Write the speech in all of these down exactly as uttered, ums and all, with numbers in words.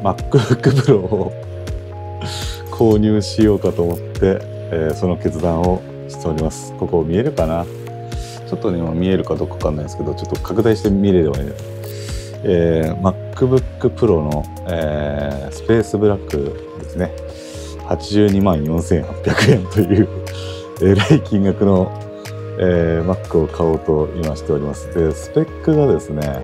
MacBook Pro を購入しようかと思って、えー、その決断をしております。ここ見えるかな。ちょっとね今見えるかどうかわかんないですけど、ちょっと拡大して見れればいいです。えー、MacBook Pro の、えー、スペースブラックですね。はちじゅうにまんよんせんはっぴゃくえんというえらい金額の、えー、Mac を買おうと今しております。で、スペックがですね、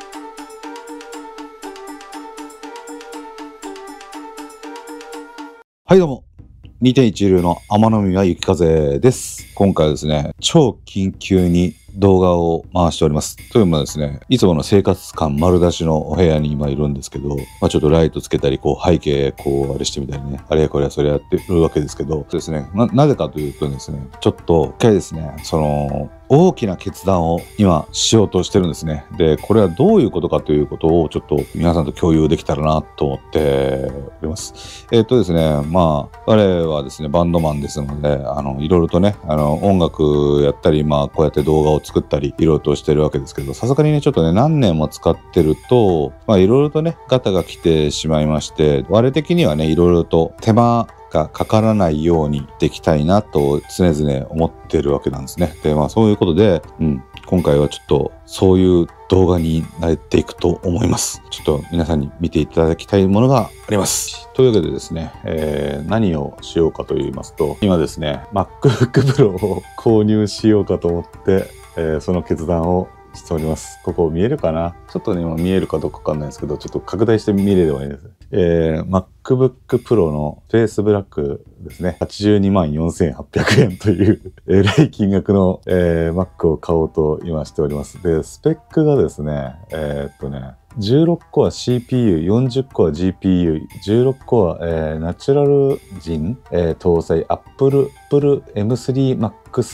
はいどうも、にてんいち 流の天宮雪風です。今回はですね、超緊急に動画を回しております。というのもですね、いつもの生活感丸出しのお部屋に今いるんですけど、まあ、ちょっとライトつけたり、こう背景こうあれしてみたりね、あれやこれやそれやってるわけですけどですね、な、なぜかというとですね、ちょっと一回ですね、その、大きな決断を今しようとしてるんですね。で、これはどういうことかということをちょっと皆さんと共有できたらなと思っております。えっとですね、まあ、彼はですね、バンドマンですので、あの、いろいろとね、あの、音楽やったり、まあ、こうやって動画を作ったり、いろいろとしてるわけですけど、さすがにね、ちょっとね、何年も使ってると、まあ、いろいろとね、ガタが来てしまいまして、我的にはね、いろいろと手間、がかからないようにできたいなと常々思ってるわけなんですね。で、まあそういうことで、うん、今回はちょっとそういう動画になっていくと思います。ちょっと皆さんに見ていただきたいものがあります。というわけでですね、えー、何をしようかと言いますと、今ですね、MacBook Pro を購入しようかと思って、えー、その決断をしております。ここ見えるかな。ちょっとね、今見えるかどうかわかんないですけど、ちょっと拡大して見れればいいです。えー、MacBook Pro のフェイスブラックですね。はちじゅうにまんよんせんはっぴゃくえんというえらい金額の、えー、Mac を買おうと今しております。で、スペックがですね、えー、っとね、じゅうろっコア シーピーユー、よんじゅっコア ジーピーユー、じゅうろっコア、えー、ナチュラルジン、えー、搭載 Apple、Apple エムスリー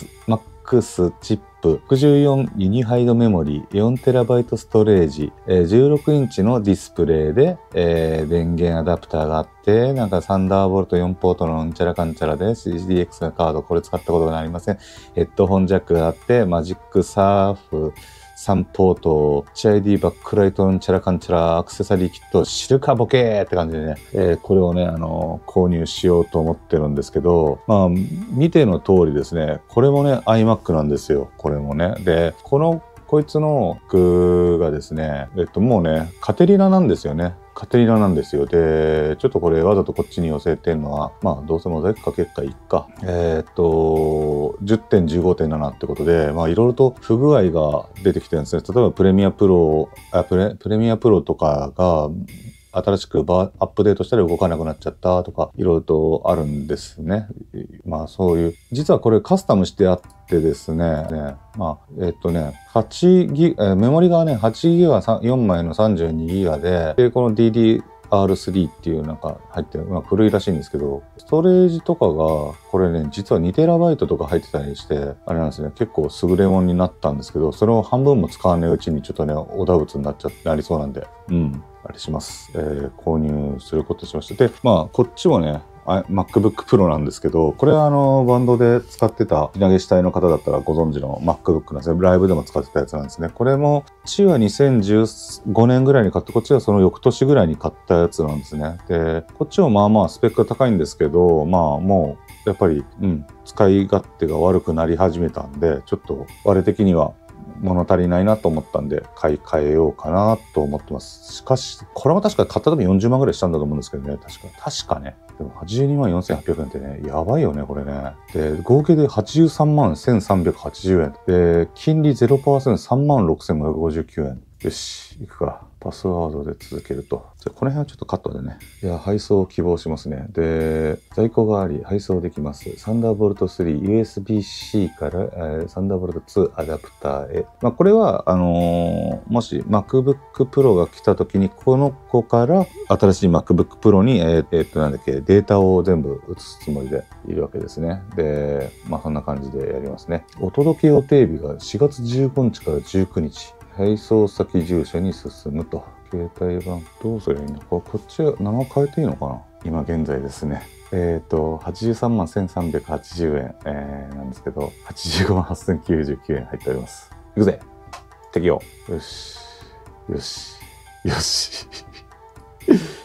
Max、Max チップ、ろくじゅうよんユニハイドメモリー、よんテラバイト ストレージ、えー、じゅうろくインチのディスプレイで、えー、電源アダプターがあって、なんかサンダーボルトよんポートのうんちゃらかんちゃらで シーディーエックス のカード、これ使ったことがありません。ヘッドホンジャックがあって、マジックサーフ、さんポート、エイチアイディー バックライトうんちゃらかんちゃらアクセサリーキット、知るかボケーって感じでね、えー、これをね、あのー、購入しようと思ってるんですけど、まあ、見ての通りですね、これもね、iMac なんですよ、これもね。で、この、こいつの具がですね、えっと、もうね、カテリナなんですよね。カテリナなんですよ。で、ちょっとこれわざとこっちに寄せてんのは、まあどうせモザイクかけっかいっか。えー、っと、じゅってんじゅうごてんなな ってことで、まあいろいろと不具合が出てきてるんですね。例えばプレミアプロ、あプレ、プレミアプロとかが、新しくバーアップデートしたら動かなくなっちゃったとかいろいろとあるんですね。まあそういう実はこれカスタムしてあってですね、ねまあえっとねはちギガ、メモリがねはちギガよんまいのさんじゅうにギガで、でこの ディーディーアールスリー っていうなんか入ってる、まあ、古いらしいんですけど、ストレージとかがこれね実はにテラバイトとか入ってたりしてあれなんですね、結構優れものになったんですけど、それを半分も使わないうちにちょっとねおだぶつになっちゃってなりそうなんで、うんあれします、えー、購入することしました。でまあこっちもねMacBook Pro なんですけど、これはあのバンドで使ってたひなげ主体の方だったらご存知の MacBook なんですね。ライブでも使ってたやつなんですね。これもこっちはにせんじゅうごねんぐらいに買って、こっちはその翌年ぐらいに買ったやつなんですね。でこっちもまあまあスペックが高いんですけど、まあもうやっぱり、うん、使い勝手が悪くなり始めたんで、ちょっと我的には物足りないなと思ったんで買い替えようかなと思ってます。しかしこれも確か買った時よんじゅうまんぐらいしたんだと思うんですけどね、確か確かね。でもはちじゅうにまんよんせんはっぴゃくえんってね、やばいよねこれね。で合計ではちじゅうさんまんせんさんびゃくはちじゅうえんで、金利 ゼロパーセント さんまんろくせんごひゃくごじゅうきゅうえん。よし行くか。パスワードで続けると。じゃあこの辺はちょっとカットでね。いや、配送を希望しますね。で、在庫があり、配送できます。サンダーボルトスリー、ユーエスビーシー から、えー、サンダーボルトツーアダプターへ。まあ、これは、あのー、もし MacBook Pro が来た時に、この子から新しい MacBook Pro に、えー、えー、っと、なんだっけ、データを全部移すつもりでいるわけですね。で、まあ、そんな感じでやりますね。お届け予定日がしがつじゅうごにちからじゅうくにち。配送先住所に進むと。携帯番どうすればいいのか、こっちは名前変えていいのかな。今現在ですね、えっとはちじゅうさんまんせんさんびゃくはちじゅうえん、えー、なんですけど、はちじゅうごまんはっせんきゅうじゅうきゅうえん入っております。いくぜ、適用。よしよしよし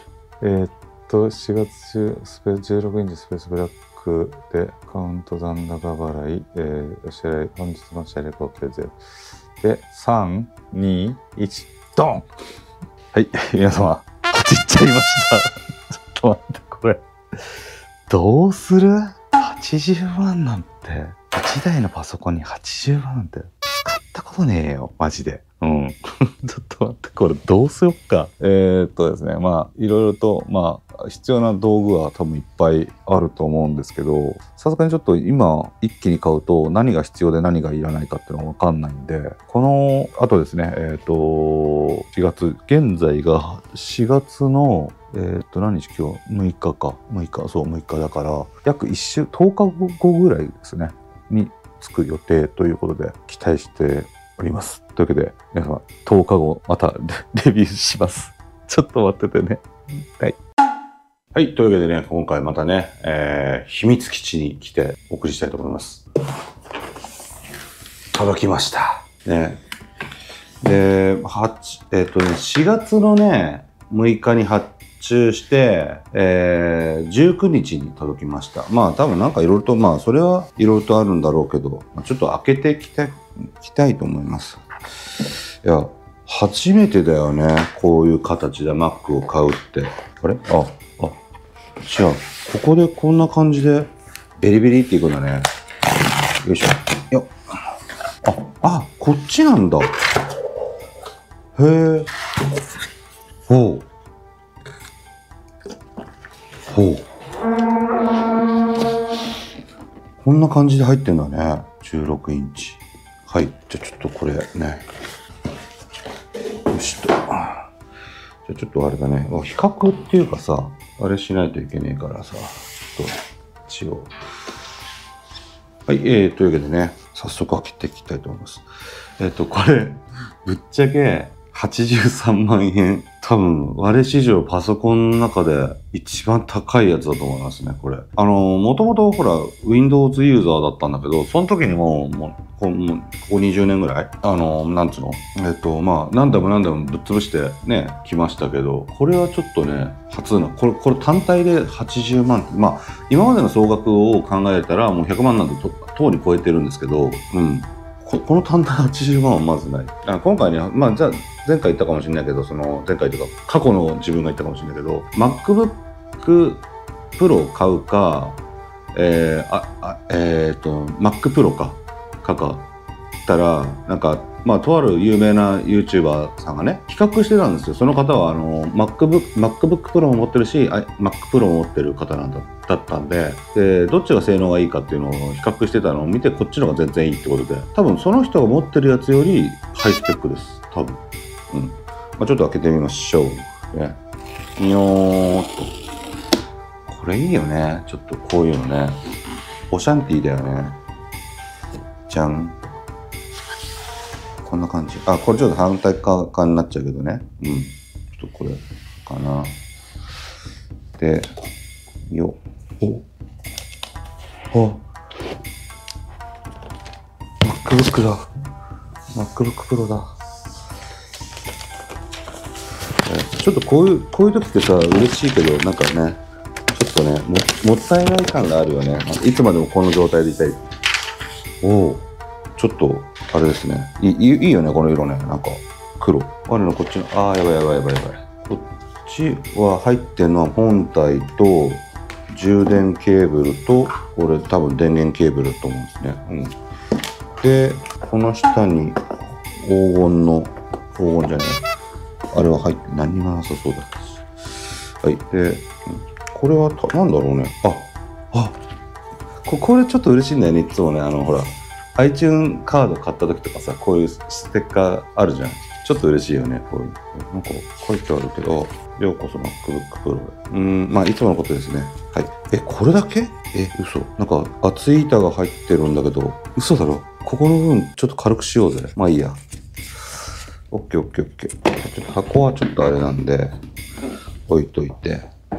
えー、っと、しがつ中、スペじゅうろくインチスペースブラックでカウント残高払い、えー、お支払い、本日の支払い合計ゼロ。で、さん、に、いち、ドン。はい、皆様、ポチっちゃいました。ちょっと待って、これ。どうする ?はちじゅうまんなんて、いちだいのパソコンにはちじゅうまんなんて、使ったことねえよ、マジで。うん。ちょっと待って、これどうしよっか。えー、っとですね、まあ、いろいろと、まあ、必要な道具は多分いっぱいあると思うんですけど、さすがにちょっと今、一気に買うと何が必要で何がいらないかっていうのがわかんないんで、この後ですね、えー、っと、しがつ、現在がしがつの、えー、っと、何日今日むいかか。むいか、そう、むいかだから、約いっ週、とおかごぐらいですね、につく予定ということで、期待しております。というわけで、皆様、とおかごまたレビューします。ちょっと待っててね。はい。はい。というわけでね、今回またね、えー、秘密基地に来てお送りしたいと思います。届きました。ね。で、はち、えっとね、しがつのね、むいかに発注して、えー、じゅうくにちに届きました。まあ多分なんかいろいろと、まあそれはいろいろとあるんだろうけど、ちょっと開けてきたい、きたいと思います。いや、初めてだよね。こういう形で Mac を買うって。あれあ、あ、違う。ここでこんな感じでベリベリっていくんだね。よいしょ。よっ。あ、あ、こっちなんだ。へえ。ほう。ほう。こんな感じで入ってんだね。じゅうろくインチ。はい。じゃあちょっとこれね。よしと。じゃあちょっとあれだね。比較っていうかさ、あれしないといけねえからさ、ちょっと一応。はい。えー、というわけでね、早速開けていきたいと思います。えっと、これ、ぶっちゃけはちじゅうさんまんえん。多分、我史上パソコンの中で一番高いやつだと思いますね、これ。あの、もともとほら、Windows ユーザーだったんだけど、その時にもう、もう、こもうここにじゅうねんぐらい、あの、なんつうのえっと、まあ、何台も何台もぶっ潰してね、来ましたけど、これはちょっとね、初の、これ、これ単体ではちじゅうまんって、まあ、今までの総額を考えたらもうひゃくまんなんてと、とうに超えてるんですけど、うん。こ, この単体はちじゅうまんはまずない。あ今回ね、まあ、じゃあ、前回言ったかもしれないけど、その、前回というか、過去の自分が言ったかもしれないけど、MacBook Pro を買うか、えー、あ、あえっ、ー、と、Mac Pro か、かかったら、なんか、まあ、とある有名な YouTuber さんがね、比較してたんですよ。その方は、あの、MacBook、MacBook Pro も持ってるし、Mac Pro も持ってる方なんだだったんで、で、どっちが性能がいいかっていうのを比較してたのを見て、こっちの方が全然いいってことで、多分その人が持ってるやつよりハイスペックです。多分。うん。まあ、ちょっと開けてみましょう。ね。にょーっと。これいいよね。ちょっとこういうのね。オシャンティーだよね。じゃん。こんな感じ。あ、これちょっと反対側になっちゃうけどね。うん。ちょっとこれかな。で、よ。お。あ。MacBook だ。MacBook Pro だ。ちょっとこういう、こういう時ってさ、嬉しいけど、なんかね、ちょっとね、も、もったいない感があるよね。いつまでもこの状態でいたい。おお。ちょっと、あれですね。いい、いいよね、この色ね。なんか、黒。あれのこっちの、ああ、やばいやばいやばいやばい。こっちは入ってるのは本体と、充電ケーブルと、これ多分電源ケーブルだと思うんですね。うん。で、この下に黄金の、黄金じゃない。あれは入って、何にもなさそうだ。はい。で、これはた、なんだろうね。あ、あ、こ、これちょっと嬉しいんだよね、いつもね。あの、ほら、iTunes カード買った時とかさ、こういうステッカーあるじゃん。ちょっと嬉しいよね、こういう。なんか書いてあるけど、ようこそ MacBook Pro。うーん、まあ、いつものことですね。はい。え、これだけえ、嘘。なんか、厚い板が入ってるんだけど、嘘だろ。ここの部分、ちょっと軽くしようぜ。まあいいや。オッケーオッケーオッケー。ちょっと箱はちょっとあれなんで、置いといて。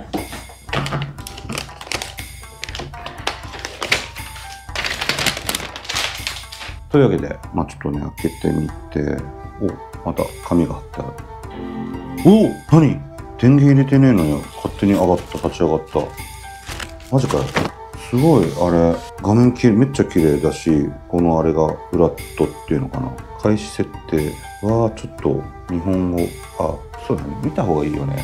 というわけで、まあちょっとね、開けてみて、お、また紙が貼ってある。おお、何電源入れてねえのに勝手に上がった、立ち上がった。マジかよ。すごい、あれ、画面きれい、めっちゃ綺麗だし、このあれがフラットっていうのかな。開始設定は、ちょっと日本語、あ、そうだね、見た方がいいよね。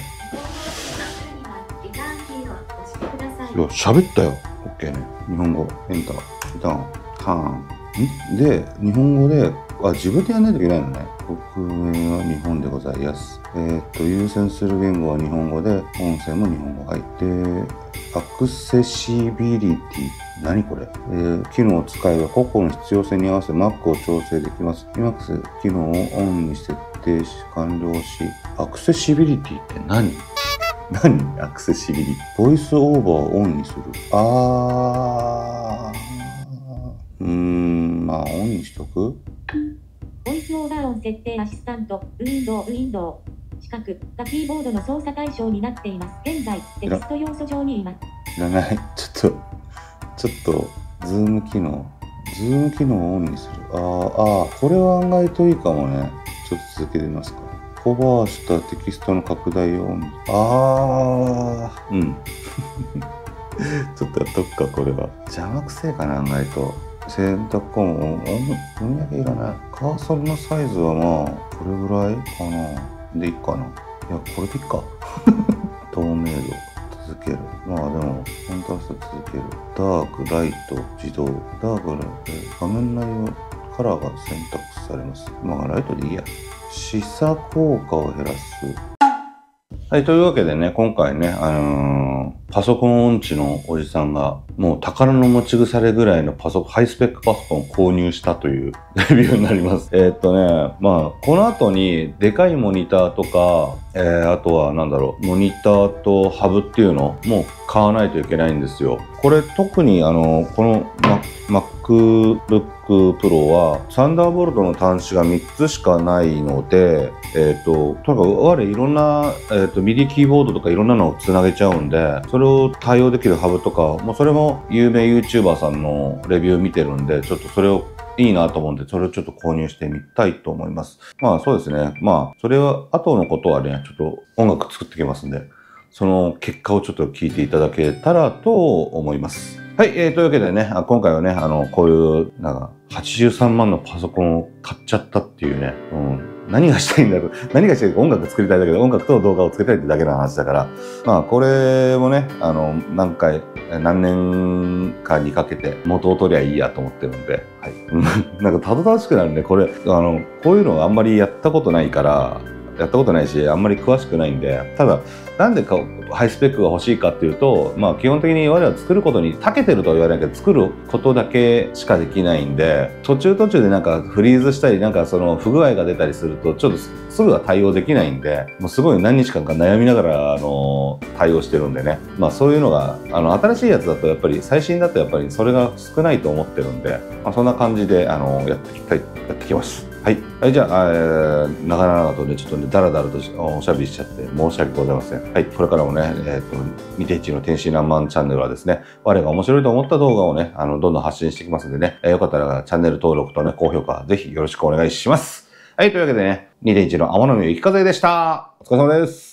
よ、喋ったよ。OK ね。日本語、エンター、リターン、ターン。で、日本語で、あ、自分でやらないといけないのね。国名は日本でございます。えー、っと、優先する言語は日本語で、音声も日本語。はい。で、アクセシビリティ。何これ、えー、機能を使えば個々の必要性に合わせ Mac を調整できます。Emacs 機能をオンに設定し、完了し、アクセシビリティって何何アクセシビリティ。ボイスオーバーをオンにする。あー。うーん、まあ、オンにしとく。 ボイスオーバーオン設定アシスタント、ウィンドウ、ウィンドウ。四角がキーボードの操作対象になっています。現在、テキスト要素上にいます。 いらない。ちょっと、ちょっと、ズーム機能。ズーム機能をオンにする。あー、あー、これは案外といいかもね。ちょっと続けてみますか。ホバーしたテキストの拡大をオンに。あー、うん。ちょっとやっとくか、これは。邪魔くせえかな、案外と。選択項目、音だけいらない。カーソルのサイズはまあ、これぐらいかな。でいいかな。いや、これでいいか。透明度、続ける。まあでも、コントラスト続ける。ダーク、ライト、自動。ダーク、ライト、画面内容、カラーが選択されます。まあ、ライトでいいや。視差効果を減らす。はい、というわけでね、今回ね、あのー、パソコン音痴のおじさんが、もう宝の持ち腐れぐらいのパソコン、ハイスペックパソコンを購入したというレビューになります。えー、っとね、まあ、この後に、でかいモニターとか、えー、あとはなんだろう、モニターとハブっていうのも買わないといけないんですよ。これ特にあの、この MacBook Pro はサンダーボルトの端子がみっつしかないので、えっと、とにかく我いろんな、えっと、ミディキーボードとかいろんなのをつなげちゃうんで、それを対応できるハブとか、もうそれも有名 YouTuber さんのレビュー見てるんで、ちょっとそれをいいなと思うんで、それをちょっと購入してみたいと思います。まあそうですね。まあ、それは、後のことはね、ちょっと音楽作ってきますんで、その結果をちょっと聞いていただけたらと思います。はい、えー、というわけでね、今回はね、あの、こういう、なんか、はちじゅうさんまんのパソコンを買っちゃったっていうね、うん、何がしたいんだろう、何がしたいか音楽作りたいだけど、音楽と動画を作りたいってだけの話だから、まあ、これもね、あの、何回、何年かにかけて元を取りゃいいやと思ってるんで、はい。なんか、たどたどしくなるんで、これ、あの、こういうのあんまりやったことないから、やったことないし、あんまり詳しくないんで、ただ、なんでかハイスペックが欲しいかっていうと、まあ基本的に我々は作ることに長けてるとは言われないけど、作ることだけしかできないんで、途中途中でなんかフリーズしたり、なんかその不具合が出たりすると、ちょっとすぐは対応できないんで、もうすごい何日間か悩みながら、あの、対応してるんでね。まあそういうのが、あの、新しいやつだとやっぱり、最新だとやっぱりそれが少ないと思ってるんで、まあそんな感じで、あの、やっていきたい、やってきます。はい。はい、じゃあ、えー、長々とね、ちょっとね、だらだらとおしゃべりしちゃって申し訳ございません。はい。これからもね、えっと、にてんいちの天真爛漫チャンネルはですね、我が面白いと思った動画をね、あの、どんどん発信していきますんでね、えー、よかったらチャンネル登録とね、高評価、ぜひよろしくお願いします。はい。というわけでね、にてんいちの天野幸風でした。お疲れ様です。